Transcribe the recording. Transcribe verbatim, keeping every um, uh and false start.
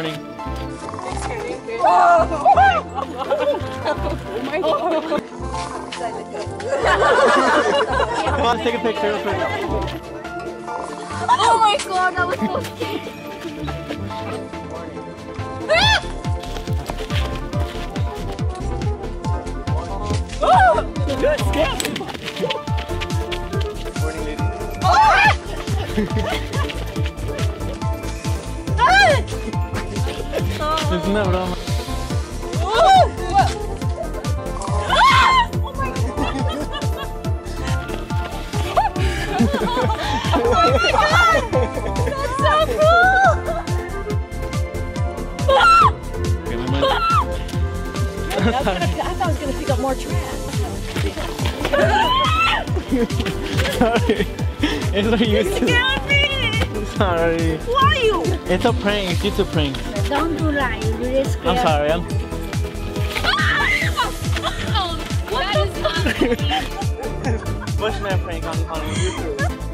morning. Oh my god. Come on, let's take a picture real quick. Oh my god, that was so scary. Oh, good scare. Morning, lady. Es una broma. Oh my god. Oh my god! That's so cool! I thought I was gonna pick up more trash. Sorry. It's not used to. Sorry. Why you? It's a prank. It's just a prank. Don't do that. You really scared. I'm sorry. I'm. What is Bushman prank on, on YouTube.